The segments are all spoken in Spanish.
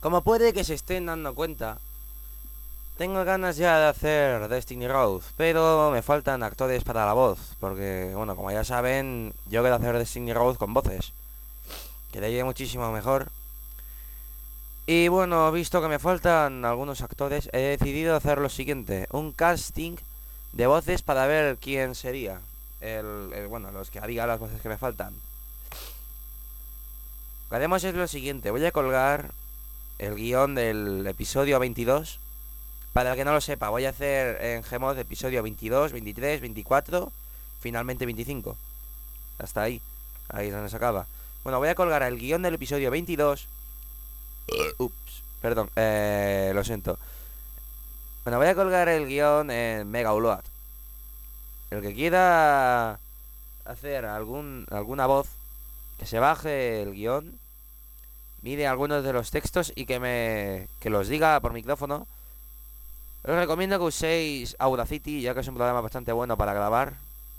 Como puede que se estén dando cuenta, tengo ganas ya de hacer Destiny Road, pero me faltan actores para la voz, porque, bueno, como ya saben, yo quiero hacer Destiny Road con voces, quedaría muchísimo mejor. Y bueno, visto que me faltan algunos actores, he decidido hacer lo siguiente, un casting de voces para ver quién sería bueno, los que diga las voces que me faltan. Lo que haremos es lo siguiente, voy a colgar el guión del episodio 22. Para el que no lo sepa, voy a hacer en Gmod episodio 22, 23, 24, finalmente 25. Hasta ahí. Ahí es donde se acaba. Bueno, voy a colgar el guión del episodio 22. Ups, perdón, lo siento. Bueno, voy a colgar el guión en Mega Upload. El que quiera hacer alguna voz, que se baje el guión, mire algunos de los textos y que los diga por micrófono. Os recomiendo que uséis Audacity, ya que es un programa bastante bueno para grabar.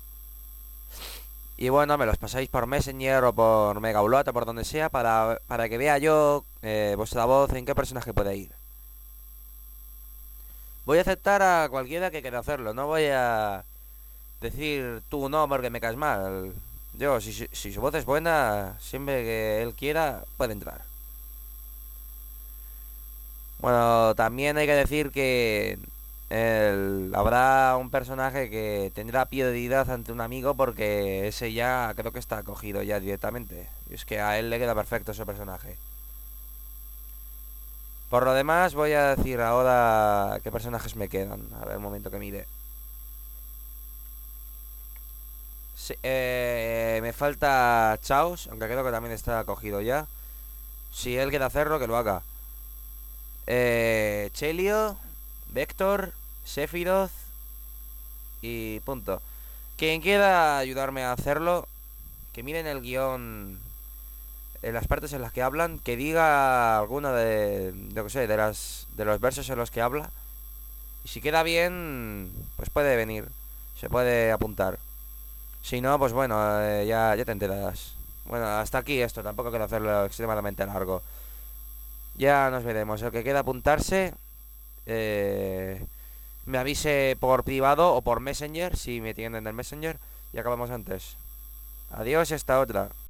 Y bueno, me los pasáis por Messenger o por Mega Upload o por donde sea para que vea yo vuestra voz en qué personaje puede ir. Voy a aceptar a cualquiera que quiera hacerlo, no voy a decir tú no porque me caes mal. Yo, si su voz es buena, siempre que él quiera, puede entrar. Bueno, también hay que decir que habrá un personaje que tendrá prioridad ante un amigo porque ese ya creo que está cogido ya directamente. Y es que a él le queda perfecto ese personaje. Por lo demás, voy a decir ahora qué personajes me quedan. A ver, un momento que mire. Sí, me falta Chaos, aunque creo que también está cogido ya. Si él quiere hacerlo, que lo haga. Chelio, Vector, Sephiroth y punto. Quien quiera ayudarme a hacerlo, que miren el guión en las partes en las que hablan, que diga alguno de, yo que sé, de los versos en los que habla. Y si queda bien, pues puede venir, se puede apuntar. Si no, pues bueno, ya te enterarás. Bueno, hasta aquí esto, tampoco quiero hacerlo extremadamente largo. Ya nos veremos. El que quiera apuntarse, eh, me avise por privado o por Messenger, si me tienen en el Messenger, y acabamos antes. Adiós y hasta otra.